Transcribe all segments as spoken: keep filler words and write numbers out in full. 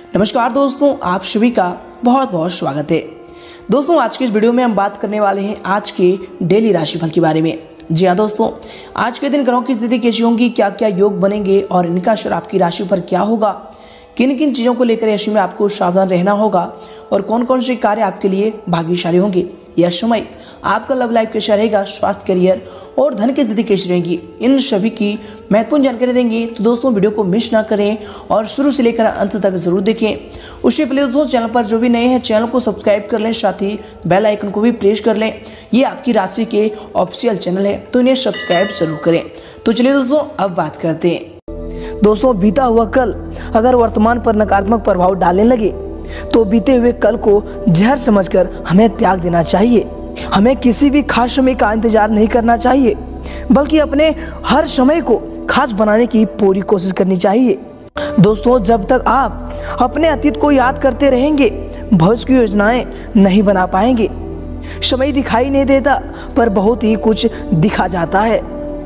नमस्कार दोस्तों, आप सभी का बहुत बहुत स्वागत है। दोस्तों, आज के इस वीडियो में हम बात करने वाले हैं आज के डेली राशिफल के बारे में। जी हाँ दोस्तों, आज के दिन ग्रहों की स्थिति कैसी होंगी, क्या क्या योग बनेंगे और इनका असर आपकी राशि पर क्या होगा, किन किन चीज़ों को लेकर राशि में आपको सावधान रहना होगा और कौन कौन से कार्य आपके लिए भाग्यशाली होंगे। यह समय आपका लव लाइफ कैसा रहेगा, स्वास्थ्य, करियर और धन की स्थिति कैसी रहेगी, इन सभी की महत्वपूर्ण जानकारी देंगे। तो दोस्तों, वीडियो को मिस ना करें और शुरू से लेकर अंत तक जरूर देखें। उससे पहले दोस्तों, चैनल पर जो भी नए हैं चैनल को सब्सक्राइब कर लें, साथ ही बेल आइकन को भी प्रेस कर लें। ये आपकी राशि के ऑफिशियल चैनल है, तो इन्हें सब्सक्राइब जरूर करें। तो चलिए दोस्तों, अब बात करते हैं। दोस्तों, बीता हुआ कल अगर वर्तमान पर नकारात्मक प्रभाव डालने लगे तो बीते हुए कल को जहर समझकर हमें त्याग देना चाहिए। हमें किसी भी खास समय का इंतजार नहीं करना चाहिए, बल्कि अपने हर समय को खास बनाने की पूरी कोशिश करनी चाहिए। दोस्तों, जब तक आप अपने अतीत को याद करते रहेंगे, भविष्य की योजनाएं नहीं बना पाएंगे। समय दिखाई नहीं देता, पर बहुत ही कुछ दिखा जाता है।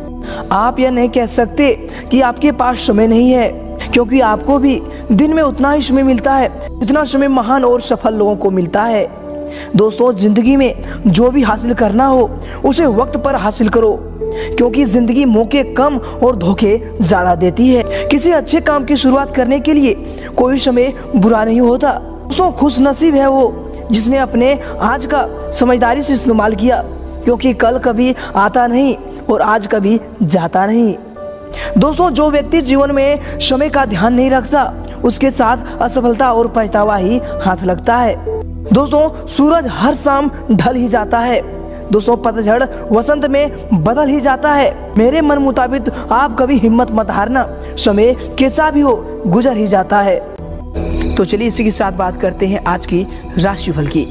आप यह नहीं कह सकते कि आपके पास समय नहीं है, क्योंकि आपको भी दिन में उतना ही समय मिलता है जितना समय महान और सफल लोगों को मिलता है। दोस्तों, जिंदगी में जो भी हासिल करना हो उसे वक्त पर हासिल करो, क्योंकि जिंदगी मौके कम और धोखे ज्यादा देती है। किसी अच्छे काम की शुरुआत करने के लिए कोई समय बुरा नहीं होता। दोस्तों, खुश नसीब है वो जिसने अपने आज का समझदारी से इस्तेमाल किया, क्योंकि कल कभी आता नहीं और आज कभी जाता नहीं। दोस्तों, जो व्यक्ति जीवन में समय का ध्यान नहीं रखता, उसके साथ असफलता और पछतावा ही हाथ लगता है। दोस्तों, सूरज हर शाम ढल ही जाता है। दोस्तों, पतझड़ वसंत में बदल ही जाता है। मेरे मन मुताबिक आप कभी हिम्मत मत हारना, समय कैसा भी हो गुजर ही जाता है। तो चलिए इसी के साथ बात करते हैं आज की राशिफल की।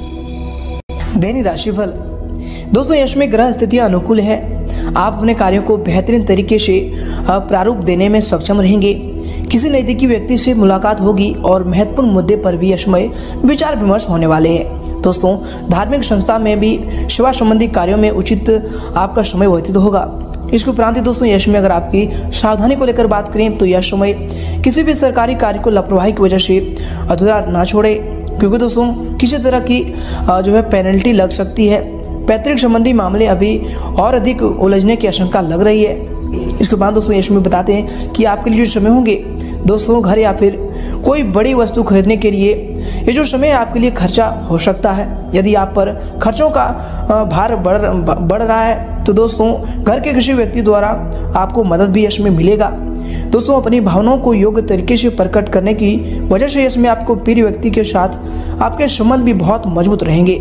दैनिक राशिफल। दोस्तों, यश में ग्रह स्थितियां अनुकूल है। आप अपने कार्यों को बेहतरीन तरीके से प्रारूप देने में सक्षम रहेंगे। किसी नज़दीकी व्यक्ति से मुलाकात होगी और महत्वपूर्ण मुद्दे पर भी यशमय विचार विमर्श होने वाले हैं। दोस्तों, धार्मिक संस्था में भी सेवा संबंधी कार्यों में उचित आपका समय व्यतीत होगा। इसके उपरांत दोस्तों, यश में अगर आपकी सावधानी को लेकर बात करें तो यह समय किसी भी सरकारी कार्य को लापरवाही की वजह से अधूरा ना छोड़े, क्योंकि दोस्तों किसी तरह की जो है पेनल्टी लग सकती है। पैतृक संबंधी मामले अभी और अधिक उलझने की आशंका लग रही है। इसके बाद दोस्तों, यश में बताते हैं कि आपके लिए जो समय होंगे दोस्तों, घर या फिर कोई बड़ी वस्तु खरीदने के लिए ये जो समय आपके लिए खर्चा हो सकता है। यदि आप पर खर्चों का भार बढ़ बढ़ रहा है तो दोस्तों, घर के किसी व्यक्ति द्वारा आपको मदद भी यश में मिलेगा। दोस्तों, अपनी भावनाओं को योग्य तरीके से प्रकट करने की वजह से यश में आपको प्रिय व्यक्ति के साथ आपके संबंध भी बहुत मजबूत रहेंगे।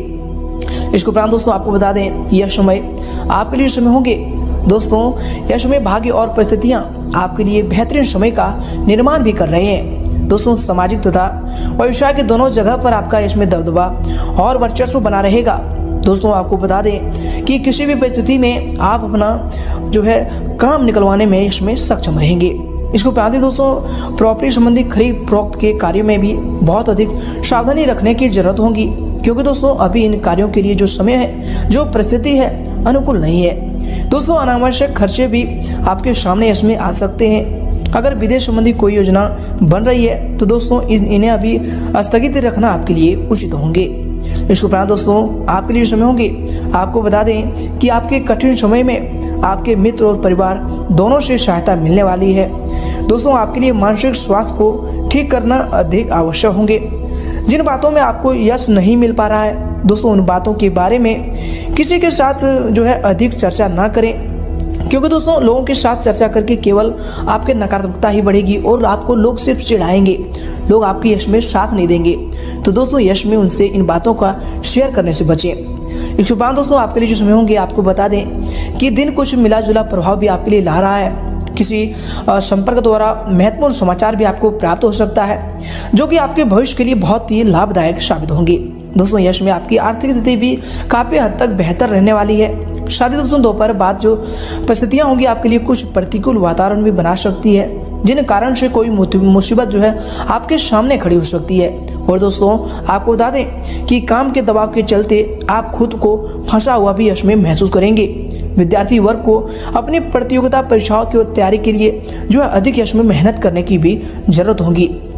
इसके उपरांत दोस्तों, आपको बता दें कि यह समय आपके लिए समय होंगे दोस्तों, यह समय भाग्य और परिस्थितियां आपके लिए बेहतरीन समय का निर्माण भी कर रहे हैं। दोस्तों, सामाजिक तथा व्यवसाय के दोनों जगह पर आपका इसमें दबदबा और वर्चस्व बना रहेगा। दोस्तों, आपको बता दें कि किसी भी परिस्थिति में आप अपना जो है काम निकलवाने में इसमें सक्षम रहेंगे। इसको उपरांत दोस्तों, प्रॉपर्टी संबंधी खरीद फरोख्त के कार्यों में भी बहुत अधिक सावधानी रखने की जरूरत होगी, क्योंकि दोस्तों अभी इन कार्यों के लिए जो समय है, जो परिस्थिति है, अनुकूल नहीं है। दोस्तों, अनावश्यक खर्चे भी आपके सामने इसमें आ सकते हैं। अगर विदेश संबंधी कोई योजना बन रही है तो दोस्तों इन्हें अभी स्थगित रखना आपके लिए उचित होंगे। इसके उपरांत दोस्तों, आपके लिए समय होंगे, आपको बता दें कि आपके कठिन समय में आपके मित्र और परिवार दोनों से सहायता मिलने वाली है। दोस्तों, आपके लिए मानसिक स्वास्थ्य को ठीक करना अधिक आवश्यक होंगे। जिन बातों में आपको यश नहीं मिल पा रहा है दोस्तों, उन बातों के बारे में किसी के साथ जो है अधिक चर्चा ना करें, क्योंकि दोस्तों लोगों के साथ चर्चा करके केवल आपके नकारात्मकता ही बढ़ेगी और आपको लोग सिर्फ चिढ़ाएंगे, लोग आपकी यश में साथ नहीं देंगे। तो दोस्तों, यश में उनसे इन बातों का शेयर करने से बचें। इसके बाद दोस्तों, आपके लिए जो समय होंगे, आपको बता दें कि दिन कुछ मिला जुला प्रभाव भी आपके लिए ला रहा है। किसी संपर्क द्वारा महत्वपूर्ण समाचार भी आपको प्राप्त हो सकता है, जो कि आपके भविष्य के लिए बहुत ही लाभदायक साबित होंगे। दोस्तों, यश में आपकी आर्थिक स्थिति भी काफ़ी हद तक बेहतर रहने वाली है। शादी दोस्तों, दोपहर बाद जो परिस्थितियां होंगी आपके लिए कुछ प्रतिकूल वातावरण भी बना सकती है, जिन कारण से कोई मुसीबत जो है आपके सामने खड़ी हो सकती है। और दोस्तों, आपको बता दें कि काम के दबाव के चलते आप खुद को फंसा हुआ भी यश में महसूस करेंगे। विद्यार्थी वर्ग को अपनी प्रतियोगिता परीक्षाओं की तैयारी के लिए जो है अधिक यश में मेहनत करने की भी जरूरत होगी,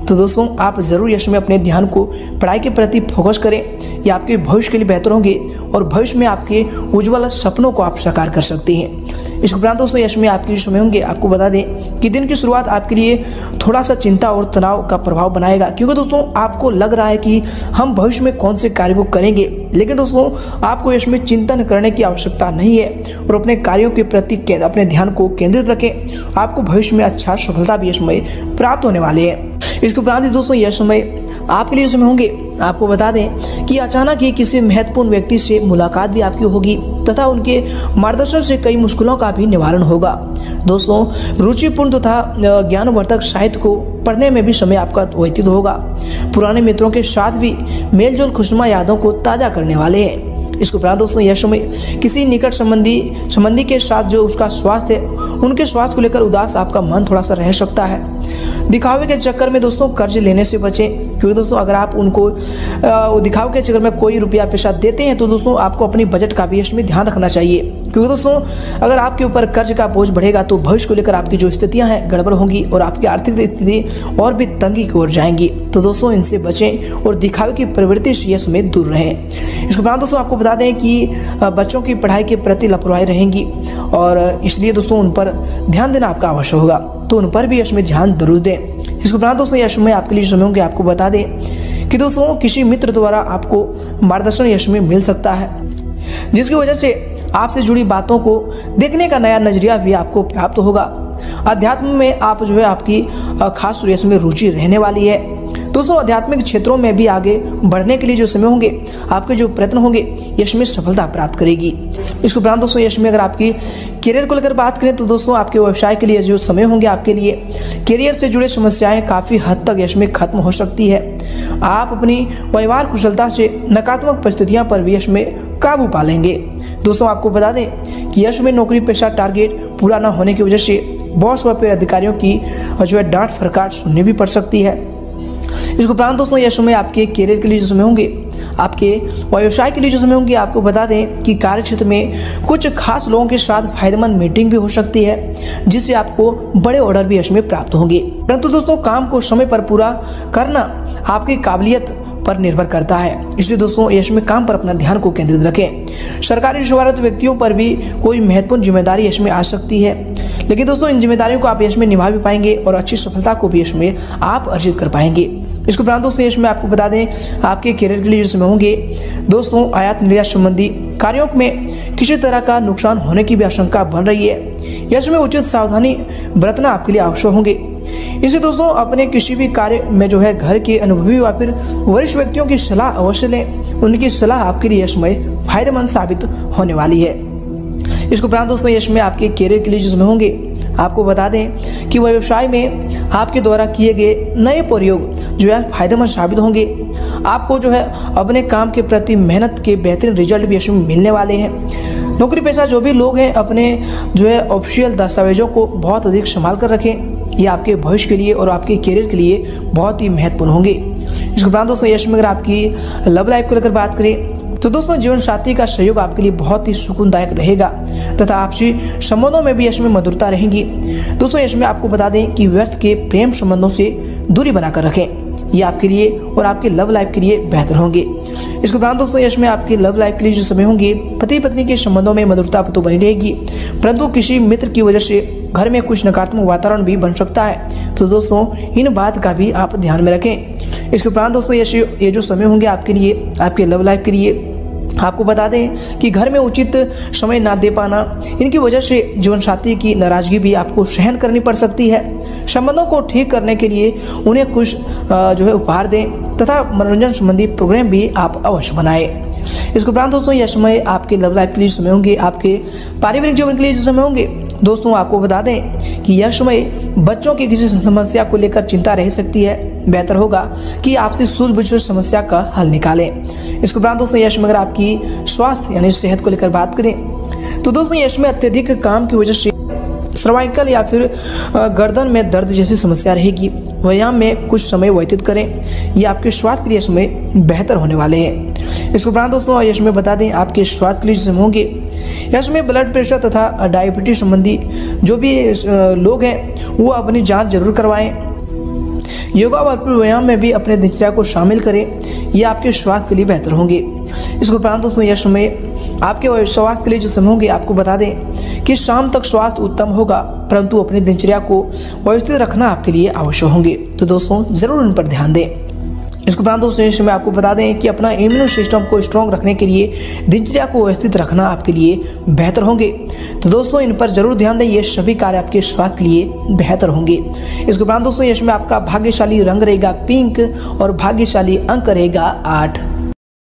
तो दोस्तों आप ज़रूर यश में अपने ध्यान को पढ़ाई के प्रति फोकस करें। ये आपके भविष्य के लिए बेहतर होंगे और भविष्य में आपके उज्ज्वल सपनों को आप साकार कर सकते हैं। इसके उपरांत दोस्तों यश में आपके लिए समय होंगे। आपको बता दें कि दिन की शुरुआत आपके लिए थोड़ा सा चिंता और तनाव का प्रभाव बनाएगा, क्योंकि दोस्तों आपको लग रहा है कि हम भविष्य में कौन से कार्य को करेंगे, लेकिन दोस्तों आपको यश में चिंतन करने की आवश्यकता नहीं है और अपने कार्यों के प्रति अपने ध्यान को केंद्रित रखें। आपको भविष्य में अच्छा सफलता भी यश में प्राप्त होने वाले हैं। इसके उपरांत दोस्तों यह समय आपके लिए समय होंगे। आपको बता दें कि अचानक ही किसी महत्वपूर्ण व्यक्ति से मुलाकात भी आपकी होगी तथा उनके मार्गदर्शन से कई मुश्किलों का भी निवारण होगा। दोस्तों रुचिपूर्ण तथा ज्ञानवर्धक साहित्य को पढ़ने में भी समय आपका व्यतीत होगा। पुराने मित्रों के साथ भी मेलजोल खुशनुमा यादों को ताज़ा करने वाले हैं। इसके उपरांत दोस्तों यह समय किसी निकट संबंधी संबंधी के साथ जो उसका स्वास्थ्य है, उनके स्वास्थ्य को लेकर उदास आपका मन थोड़ा सा रह सकता है। दिखावे के चक्कर में दोस्तों कर्ज लेने से बचें, क्योंकि दोस्तों अगर आप उनको दिखावे के चक्कर में कोई रुपया पैसा देते हैं तो दोस्तों आपको अपनी बजट का भी इसमें ध्यान रखना चाहिए, क्योंकि दोस्तों अगर आपके ऊपर कर्ज का बोझ बढ़ेगा तो भविष्य को लेकर आपकी जो स्थितियां हैं गड़बड़ होंगी और आपकी आर्थिक स्थिति और भी तंगी की ओर जाएंगी। तो दोस्तों इनसे बचें और दिखावे की प्रवृत्ति से यश में दूर रहें। इसके बाद दोस्तों आपको बता दें कि बच्चों की पढ़ाई के प्रति लापरवाही रहेंगी और इसलिए दोस्तों उन पर ध्यान देना आपका आवश्यक होगा, तो उन पर भी यश में ध्यान जरूर दें। इसके उपरांत दोस्तों यश में आपके लिए समय होंगे। आपको बता दें कि दोस्तों किसी मित्र द्वारा आपको मार्गदर्शन यश में मिल सकता है, जिसकी वजह से आपसे जुड़ी बातों को देखने का नया नजरिया भी आपको प्राप्त होगा। अध्यात्म में आप जो है आपकी खास यश में रुचि रहने वाली है। दोस्तों आध्यात्मिक क्षेत्रों में भी आगे बढ़ने के लिए जो समय होंगे, आपके जो प्रयत्न होंगे यश में सफलता प्राप्त करेगी। इसके उपरांत दोस्तों यश में अगर आपकी करियर को लेकर बात करें तो दोस्तों आपके व्यवसाय के लिए जो समय होंगे आपके लिए करियर से जुड़े समस्याएं काफ़ी हद तक यश में खत्म हो सकती है। आप अपनी व्यवहार कुशलता से नकारात्मक परिस्थितियों पर भी यश में काबू पा लेंगे। दोस्तों आपको बता दें कि यश में नौकरी पेशा टारगेट पूरा न होने की वजह से बॉस व अधिकारियों की जो है डांट फटकार सुननी भी पड़ सकती है। इसके उपरांत दोस्तों यह समय आपके करियर के लिए जो समय होंगे, आपके व्यवसाय के लिए जो समय होंगे, आपको बता दें कि कार्य क्षेत्र में कुछ खास लोगों के साथ फायदेमंद मीटिंग भी हो सकती है, जिससे आपको बड़े ऑर्डर भी यश में प्राप्त होंगे। परंतु दोस्तों काम को समय पर पूरा करना आपकी काबिलियत पर निर्भर करता है, इसलिए दोस्तों यश में काम पर अपना ध्यान को केंद्रित रखें। सरकारी सेवारत व्यक्तियों पर भी कोई महत्वपूर्ण जिम्मेदारी यश में आ सकती है, लेकिन दोस्तों इन जिम्मेदारियों को आप यश में निभा भी पाएंगे और अच्छी सफलता को भी यश में आप अर्जित कर पाएंगे। इसके उपरांत दोस्तों यश में आपको बता दें आपके करियर के लिए जो समय होंगे दोस्तों आयात निर्यात संबंधी कार्यों में किसी तरह का नुकसान होने की भी आशंका बन रही है। यश में उचित सावधानी बरतना आपके लिए आवश्यक होंगे। इसे दोस्तों अपने किसी भी कार्य में जो है घर के अनुभवी या फिर वरिष्ठ व्यक्तियों की सलाह अवश्य लें, उनकी सलाह आपके लिए यश में फायदेमंद साबित होने वाली है। इसके उपरांत दोस्तों यश में आपके करियर के लिए जो समय होंगे, आपको बता दें कि व्यवसाय में आपके द्वारा किए गए नए प्रयोग जो है फायदेमंद साबित होंगे। आपको जो है अपने काम के प्रति मेहनत के बेहतरीन रिजल्ट भी यश में मिलने वाले हैं। नौकरी पेशा जो भी लोग हैं अपने जो है ऑफिशियल दस्तावेजों को बहुत अधिक संभाल कर रखें, ये आपके भविष्य के लिए और आपके करियर के लिए बहुत ही महत्वपूर्ण होंगे। इसके उपरांत दोस्तों यश में अगर आपकी लव लाइफ को लेकर बात करें तो दोस्तों जीवन साथी का सहयोग आपके लिए बहुत ही सुकूनदायक रहेगा तथा आपसी संबंधों में भी यश में मधुरता रहेगी। दोस्तों यश में आपको बता दें कि व्यर्थ के प्रेम संबंधों से दूरी बनाकर रखें, ये आपके लिए और आपके लव लाइफ के लिए बेहतर होंगे। इसके उपरांत दोस्तों यश में आपके लव लाइफ के लिए जो समय होंगे, पति पत्नी के संबंधों में मधुरता तो बनी रहेगी, परंतु किसी मित्र की वजह से घर में कुछ नकारात्मक वातावरण भी बन सकता है, तो दोस्तों इन बात का भी आप ध्यान में रखें। इसके उपरांत दोस्तों यश ये जो समय होंगे आपके लिए आपके लव लाइफ के लिए, आपको बता दें कि घर में उचित समय ना दे पाना, इनकी वजह से जीवन साथी की नाराजगी भी आपको सहन करनी पड़ सकती है। संबंधों को ठीक करने के लिए उन्हें कुछ जो है उपहार दें तथा मनोरंजन संबंधी प्रोग्राम भी आप अवश्य बनाएं। इसके उपरांत दोस्तों यह समय आपके लव लाइफ के लिए समय होंगे, आपके पारिवारिक जीवन के लिए समय होंगे। दोस्तों आपको बता दें कि यह समय बच्चों की किसी समस्या को लेकर चिंता रह सकती है, बेहतर होगा कि आपसे सूझबूझ समस्या का हल निकालें। इसके उपरांत दोस्तों यश में अगर आपकी स्वास्थ्य यानी सेहत को लेकर बात करें तो दोस्तों यश में अत्यधिक काम की वजह से सर्वाइकल या फिर गर्दन में दर्द जैसी समस्या रहेगी। व्यायाम में कुछ समय व्यतीत करें, ये आपके स्वास्थ्य के लिए समय बेहतर होने वाले हैं। इसके उपरांत दोस्तों यश में बता दें आपके स्वास्थ्य के लिए समय होंगे, यश में ब्लड प्रेशर तथा डायबिटीज संबंधी जो भी लोग हैं वो अपनी जांच जरूर करवाएं। योगा और भरपूर व्यायाम में भी अपने दिनचर्या को शामिल करें, ये आपके स्वास्थ्य के लिए बेहतर होंगे। इसके उपरांत दोस्तों यह समय आपके स्वास्थ्य के लिए जो समय होंगे, आपको बता दें कि शाम तक स्वास्थ्य उत्तम होगा, परंतु अपनी दिनचर्या को व्यवस्थित रखना आपके लिए आवश्यक होंगे। तो दोस्तों ज़रूर उन पर ध्यान दें। इसके उपरांत दोस्तों इस समय आपको बता दें कि अपना इम्यून सिस्टम को स्ट्रॉन्ग रखने के लिए दिनचर्या को व्यवस्थित रखना आपके लिए बेहतर होंगे। तो दोस्तों इन पर जरूर ध्यान दें, ये सभी कार्य आपके स्वास्थ्य के लिए बेहतर होंगे। इसके उपरांत दोस्तों इसमें आपका भाग्यशाली रंग रहेगा पिंक और भाग्यशाली अंक रहेगा आठ।